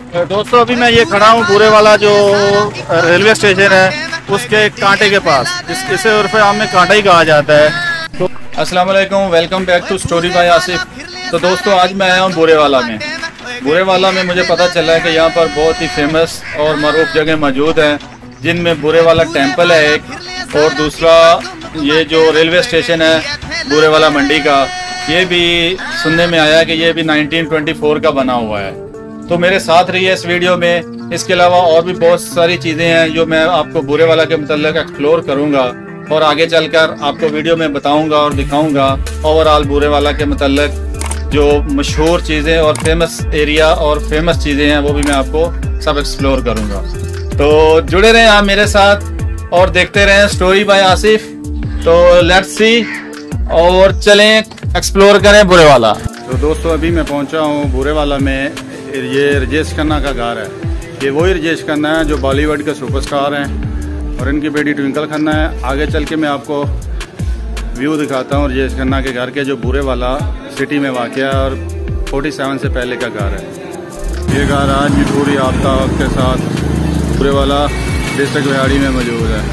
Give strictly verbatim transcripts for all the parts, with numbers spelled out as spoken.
दोस्तों अभी मैं ये खड़ा हूँ बुरे वाला जो रेलवे स्टेशन है उसके कांटे के पास, इस इसे उर्फ आम में कांटा ही कहा जाता है। तो अस्सलाम वालेकुम, welcome back to story by Asif. तो दोस्तों आज मैं आया हूँ बुरे वाला में। बुरे वाला में मुझे पता चला है कि यहाँ पर बहुत ही फेमस और मरूफ जगह मौजूद हैं, जिनमें बुरे वाला टेम्पल है एक, और दूसरा ये जो रेलवे स्टेशन है बुरे वाला मंडी का, ये भी सुनने में आया है कि ये भी नाइनटीन ट्वेंटी फोर का बना हुआ है। तो मेरे साथ रहिए इस वीडियो में। इसके अलावा और भी बहुत सारी चीज़ें हैं जो मैं आपको बुरे वाला के मतलब एक्सप्लोर करूंगा और आगे चलकर आपको वीडियो में बताऊंगा और दिखाऊंगा। ओवरऑल बुरे वाला के मतलब जो मशहूर चीज़ें और फेमस एरिया और फेमस चीज़ें हैं वो भी मैं आपको सब एक्सप्लोर करूंगा। तो जुड़े रहें आप मेरे साथ और देखते रहें स्टोरी बाय आसिफ। तो लेट्स सी और चलें एक्सप्लोर करें बुरे वाला। तो दोस्तों अभी मैं पहुंचा हूं बुरे वाला में। ये राजेश खन्ना का घर है। ये वही राजेश खन्ना है जो बॉलीवुड के सुपरस्टार हैं और इनकी बेटी ट्विंकल खन्ना है। आगे चल के मैं आपको व्यू दिखाता हूँ राजेश खन्ना के घर के, जो बुरे वाला सिटी में वाक़ है और सैंतालीस से पहले का घर है। ये घर आज भी पूरी आफ्ताब के साथ बुरे वाला डिस्ट्रिक्ट बिहाड़ी में मौजूद है।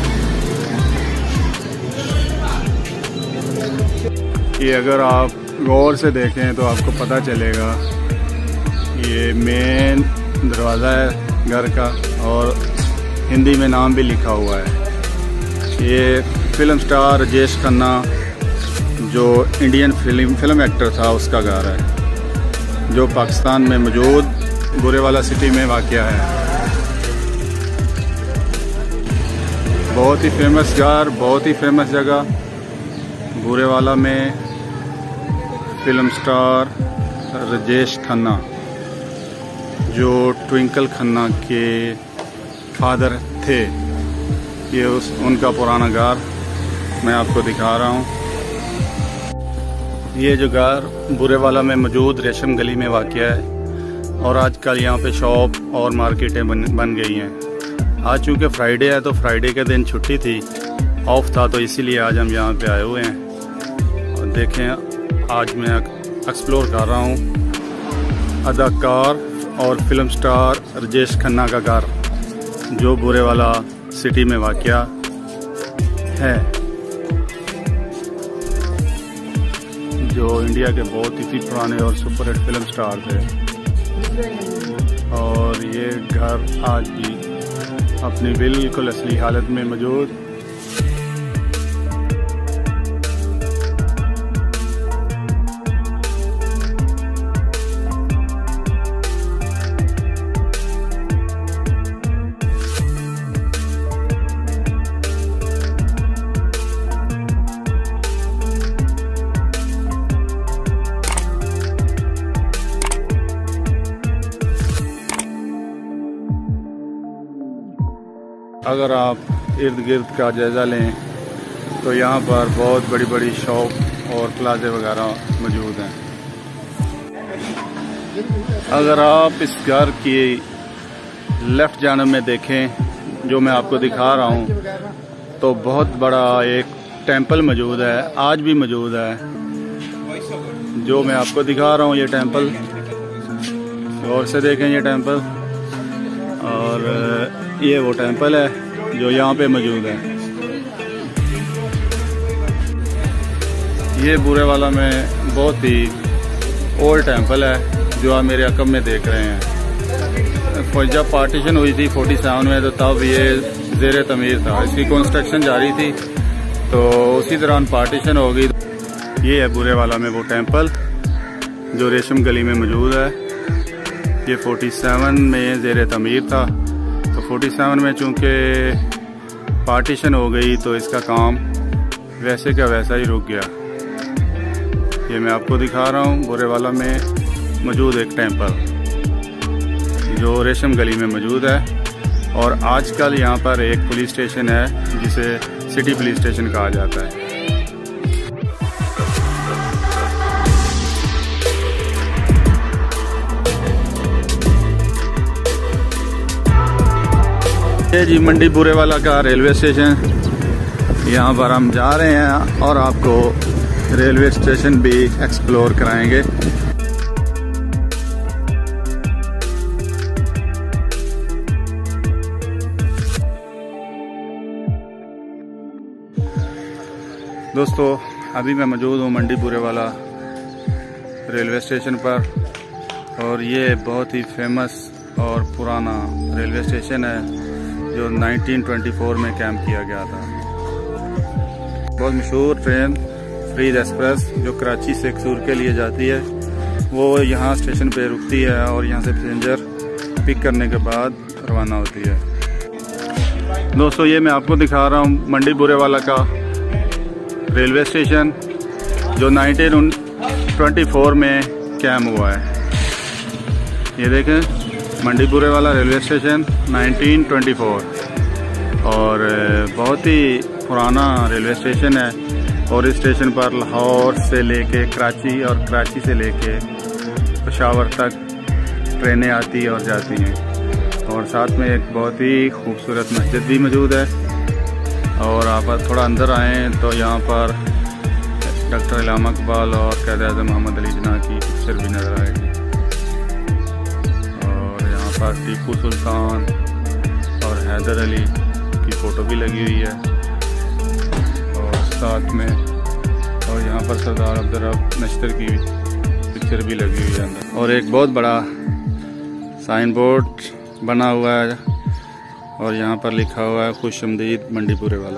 ये अगर आप गौर से देखें तो आपको पता चलेगा ये मेन दरवाज़ा है घर का और हिंदी में नाम भी लिखा हुआ है। ये फिल्म स्टार राजेश खन्ना जो इंडियन फिल्म फिल्म एक्टर था उसका घर है, जो पाकिस्तान में मौजूद बुरे वाला सिटी में वाक़या है। बहुत ही फेमस घर, बहुत ही फेमस जगह बुरे वाला में। फिल्म स्टार राजेश खन्ना जो ट्विंकल खन्ना के फादर थे, ये उस उनका पुराना घर मैं आपको दिखा रहा हूँ। ये जो घर बुरे वाला में मौजूद रेशम गली में वाक़या है और आजकल यहाँ पे शॉप और मार्केटें बन बन गई हैं। आज चूँकि फ्राइडे है तो फ्राइडे के दिन छुट्टी थी, ऑफ था, तो इसीलिए आज हम यहाँ पे आए हुए हैं। और देखें आज मैं एक्सप्लोर कर रहा हूँ अदाकार और फिल्म स्टार राजेश खन्ना का घर जो बुरे वाला सिटी में वाक़या है, जो इंडिया के बहुत ही पुराने और सुपरहिट फिल्म स्टार थे। और ये घर आज भी अपनी बिल्कुल असली हालत में मौजूद। अगर आप इर्द गिर्द का जायज़ा लें तो यहाँ पर बहुत बड़ी बड़ी शॉप और प्लाजे वगैरह मौजूद हैं। अगर आप इस घर की लेफ़्ट जानब में देखें जो मैं आपको दिखा रहा हूँ, तो बहुत बड़ा एक टेंपल मौजूद है, आज भी मौजूद है, जो मैं आपको दिखा रहा हूँ। ये टेंपल गौर से देखें, ये टेंपल, और ये वो टेंपल है जो यहाँ पे मौजूद है। ये बुरे वाला में बहुत ही ओल्ड टेंपल है जो आप मेरे अकब में देख रहे हैं। जब पार्टीशन हुई थी सैंतालीस में तो तब ये ज़ेर तमीर था, इसकी कंस्ट्रक्शन जारी थी, तो उसी दौरान पार्टीशन हो गई। ये है बुरे वाला में वो टेंपल जो रेशम गली में मौजूद है। ये सैंतालीस में ज़ेर तमीर था, तो सैंतालीस में चूँकि पार्टीशन हो गई तो इसका काम वैसे का वैसा ही रुक गया। ये मैं आपको दिखा रहा हूँ बुरे वाला में मौजूद एक टेंपल जो रेशम गली में मौजूद है। और आजकल यहाँ पर एक पुलिस स्टेशन है जिसे सिटी पुलिस स्टेशन कहा जाता है। ये जी मंडी बुरे वाला का रेलवे स्टेशन, यहाँ पर हम जा रहे हैं और आपको रेलवे स्टेशन भी एक्सप्लोर कराएंगे। दोस्तों अभी मैं मौजूद हूँ मंडीपुरे वाला रेलवे स्टेशन पर, और ये बहुत ही फेमस और पुराना रेलवे स्टेशन है जो नाइनटीन ट्वेंटी फोर में कैंप किया गया था। बहुत मशहूर ट्रेन फरीद एक्सप्रेस जो कराची से कसूर के लिए जाती है, वो यहाँ स्टेशन पे रुकती है और यहाँ से पैसेंजर पिक करने के बाद रवाना होती है। दोस्तों ये मैं आपको दिखा रहा हूँ मंडीपुरे वाला का रेलवे स्टेशन जो नाइनटीन ट्वेंटी फोर में कैम हुआ है। ये देखें मंडीपुरे वाला railway station nineteen twenty four, और बहुत ही पुराना रेलवे स्टेशन है। और इस स्टेशन पर लाहौर से लेके कराची और कराची से लेके पेशावर तक ट्रेनें आती और जाती हैं। और साथ में एक बहुत ही खूबसूरत मस्जिद भी मौजूद है। और आप थोड़ा अंदर आएँ तो यहाँ पर डॉक्टर इलामा इकबाल और क़ायद-ए-आज़म मोहम्मद अली जिन्ना की पिक्चर भी नज़र आएगी। और यहाँ पर टीपू सुल्तान और हैदर अली की फ़ोटो भी लगी हुई है और साथ में, और यहाँ पर सरदार अब्दुर्रब नश्तर की पिक्चर भी लगी हुई है अंदर। और एक बहुत बड़ा साइन बोर्ड बना हुआ है और यहाँ पर लिखा हुआ है खुशामदीद मंडीपुरे वाला।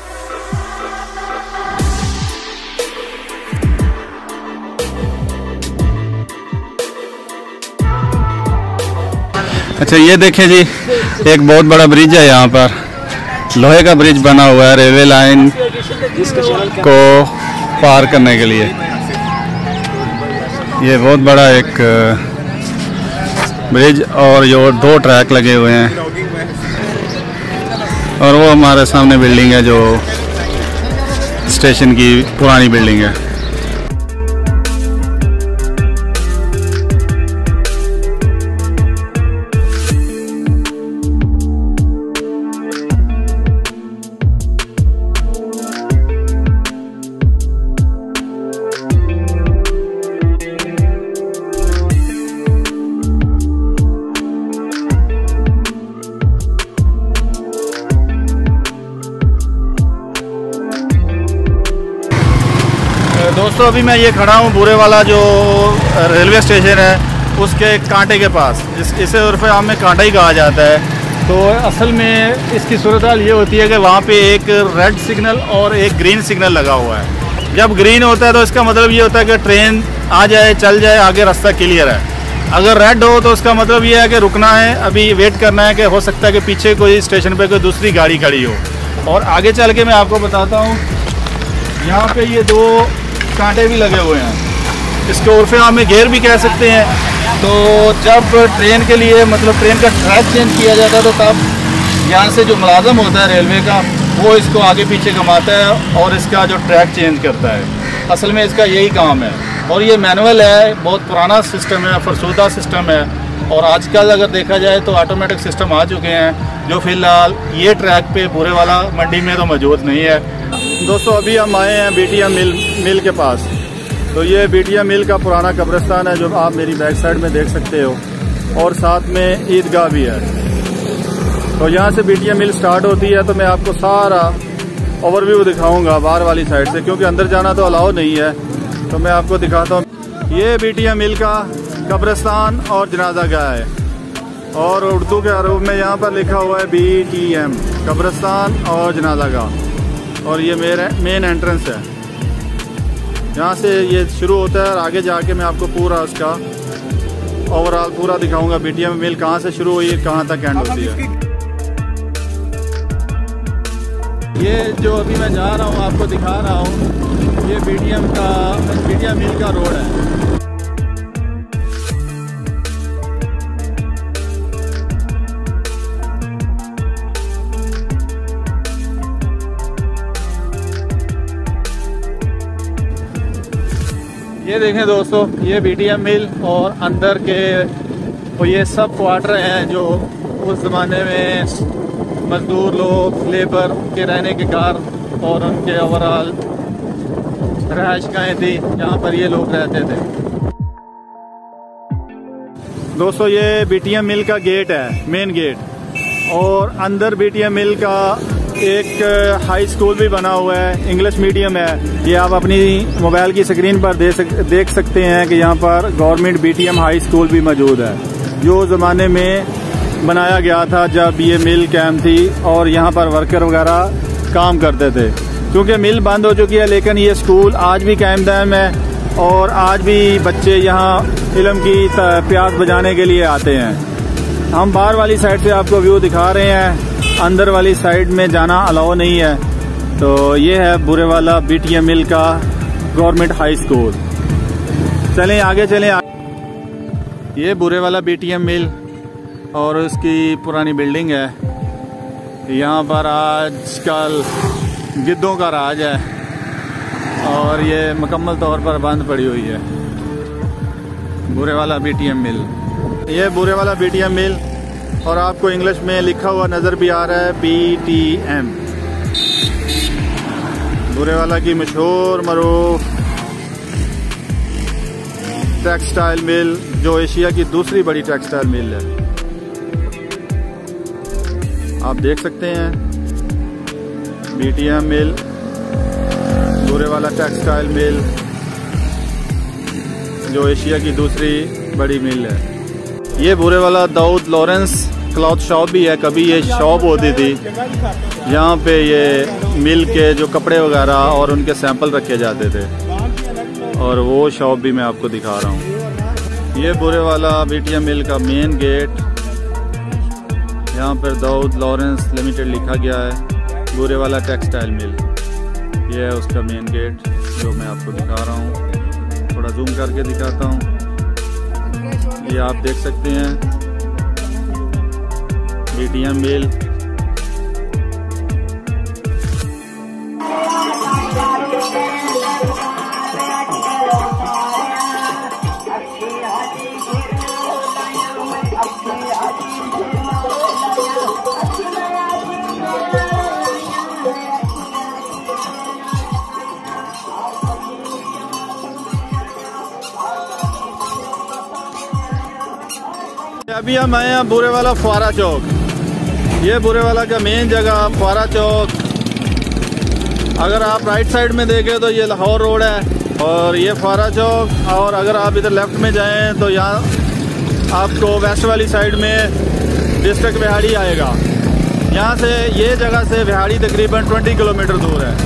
अच्छा ये देखें जी, एक बहुत बड़ा ब्रिज है यहाँ पर, लोहे का ब्रिज बना हुआ है रेलवे लाइन को पार करने के लिए। ये बहुत बड़ा एक ब्रिज और ये दो ट्रैक लगे हुए हैं। और वो हमारे सामने बिल्डिंग है जो स्टेशन की पुरानी बिल्डिंग है। दोस्तों अभी मैं ये खड़ा हूँ बुरे वाला जो रेलवे स्टेशन है उसके कांटे के पास, इस इसे उर्फ़ आम में कांटा ही कहा जाता है। तो असल में इसकी सूरत हाल ये होती है कि वहाँ पे एक रेड सिग्नल और एक ग्रीन सिग्नल लगा हुआ है। जब ग्रीन होता है तो इसका मतलब ये होता है कि ट्रेन आ जाए, चल जाए, आगे रास्ता क्लियर है। अगर रेड हो तो उसका मतलब ये है कि रुकना है, अभी वेट करना है कि हो सकता है कि पीछे कोई स्टेशन पर कोई दूसरी गाड़ी खड़ी हो। और आगे चल के मैं आपको बताता हूँ, यहाँ पर ये दो कांटे भी लगे हुए हैं, इसको उर्फ़ आम में गेयर भी कह सकते हैं। तो जब ट्रेन के लिए मतलब ट्रेन का ट्रैक चेंज किया जाता है तो तब यहाँ से जो मुलाज़म होता है रेलवे का वो इसको आगे पीछे घुमाता है और इसका जो ट्रैक चेंज करता है। असल में इसका यही काम है। और ये मैनुअल है, बहुत पुराना सिस्टम है, फरसुदा सिस्टम है। और आजकल अगर देखा जाए तो ऑटोमेटिक सिस्टम आ चुके हैं जो फ़िलहाल ये ट्रैक पे पूरे वाला मंडी में तो मौजूद नहीं है। दोस्तों अभी हम आए हैं बीटीएम मिल मिल के पास। तो ये बीटीएम मिल का पुराना कब्रिस्तान है जो आप मेरी बैक साइड में देख सकते हो, और साथ में ईदगाह भी है। तो यहाँ से बीटीएम मिल स्टार्ट होती है। तो मैं आपको सारा ओवरव्यू दिखाऊंगा बाहर वाली साइड से, क्योंकि अंदर जाना तो अलाउ नहीं है। तो मैं आपको दिखाता हूँ, ये बीटीएम मिल का कब्रिस्तान और जनाजा गाह है। और उर्दू के रूप में यहाँ पर लिखा हुआ है बी टी एम, कब्रिस्तान और जनाजा गाह। और ये मेरे मेन एंट्रेंस है, यहाँ से ये शुरू होता है और आगे जाके मैं आपको पूरा उसका ओवरऑल पूरा दिखाऊंगा बीटीएम मिल कहाँ से शुरू हुई है, कहाँ तक एंड होती है। ये जो अभी मैं जा रहा हूँ आपको दिखा रहा हूँ, ये बीटीएम का बीटीएम मिल का रोड है। ये देखें दोस्तों, ये बीटीएम मिल और अंदर के वो ये सब क्वार्टर हैं जो उस ज़माने में मज़दूर लोग, लेबर के रहने के घर और उनके ओवरऑल रहायशगाहें थी, जहाँ पर ये लोग रहते थे। दोस्तों ये बीटीएम मिल का गेट है, मेन गेट। और अंदर बीटीएम मिल का एक हाई स्कूल भी बना हुआ है, इंग्लिश मीडियम है। ये आप अपनी मोबाइल की स्क्रीन पर दे सक, देख सकते हैं कि यहाँ पर गवर्नमेंट बीटीएम हाई स्कूल भी मौजूद है, जो ज़माने में बनाया गया था जब ये मिल कैंप थी और यहाँ पर वर्कर वगैरह काम करते थे। क्योंकि मिल बंद हो चुकी है, लेकिन ये स्कूल आज भी कायम दायम है और आज भी बच्चे यहाँ इल्म की प्यास बुझाने के लिए आते हैं। हम बाहर वाली साइड से आपको व्यू दिखा रहे हैं, अंदर वाली साइड में जाना अलाउ नहीं है। तो ये है बुरे वाला बीटीएम मिल का गवर्नमेंट हाई स्कूल। चलें आगे चलें। ये बुरे वाला बीटीएम मिल और उसकी पुरानी बिल्डिंग है। यहाँ पर आजकल गिद्धों का राज है और ये मुकम्मल तौर पर बंद पड़ी हुई है। बुरे वाला बीटीएम मिल, ये बुरे वाला बीटीएम मिल और आपको इंग्लिश में लिखा हुआ नज़र भी आ रहा है बीटीएम। बुरे वाला की मशहूर मरूफ टेक्सटाइल मिल, जो एशिया की दूसरी बड़ी टेक्सटाइल मिल है। आप देख सकते हैं बीटीएम मिल, बुरे वाला टेक्सटाइल मिल, जो एशिया की दूसरी बड़ी मिल है। ये बुरे वाला दाऊद लॉरेंस क्लॉथ शॉप भी है। कभी ये शॉप होती थी, यहाँ पे ये मिल के जो कपड़े वगैरह और उनके सैंपल रखे जाते थे, और वो शॉप भी मैं आपको दिखा रहा हूँ। ये बुरे वाला बीटीएम मिल का मेन गेट, यहाँ पर दाऊद लॉरेंस लिमिटेड लिखा गया है। बुरे वाला टेक्सटाइल मिल, ये है उसका मेन गेट जो मैं आपको दिखा रहा हूँ। थोड़ा जूम करके दिखाता हूँ। ये आप देख सकते हैं बीटीएम मिल। अभी हम आए हैं बुरे वाला फुआरा चौक। ये बुरे वाला का मेन जगह फुआरा चौक। अगर आप राइट साइड में देखें तो ये लाहौर रोड है और ये फुआरा चौक, और अगर आप इधर लेफ्ट में जाएं तो यहाँ आपको वेस्ट वाली साइड में डिस्ट्रिक्ट बिहाड़ी आएगा। यहाँ से ये जगह से बिहाड़ी तकरीबन बीस किलोमीटर दूर है।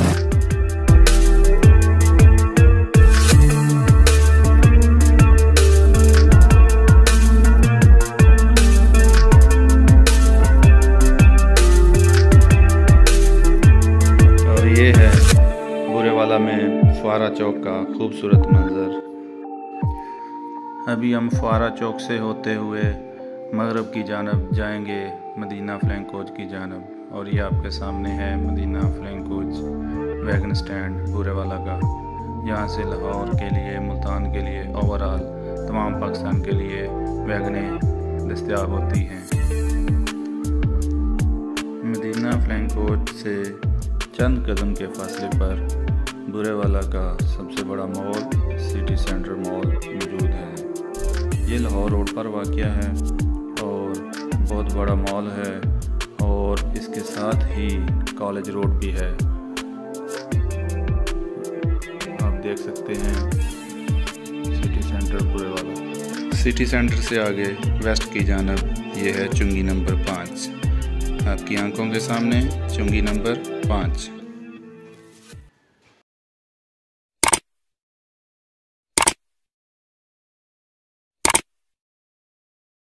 ये है बुरे वाला में फुआरा चौक का खूबसूरत मंजर। अभी हम फुआरा चौक से होते हुए मगरब की जानब जाएंगे मदीना फ्लैंक कोच की जानब, और ये आपके सामने है मदीना फ्लैंक कोच वैगन स्टैंड बुरे वाला का। यहाँ से लाहौर के लिए, मुल्तान के लिए, ओवरऑल तमाम पाकिस्तान के लिए वैगनें दस्तयाब होती हैं। मदीना फ्लैंक कोच से चंद कदम के फासले पर बुरे वाला का सबसे बड़ा मॉल सिटी सेंटर मॉल मौजूद है। ये लाहौर रोड पर वाक़या है और बहुत बड़ा मॉल है, और इसके साथ ही कॉलेज रोड भी है। आप देख सकते हैं सिटी सेंटर बुरे वाला। सिटी सेंटर से आगे वेस्ट की जानब ये है चुंगी नंबर पाँच। आपकी आंखों के सामने चुंगी नंबर पाँच।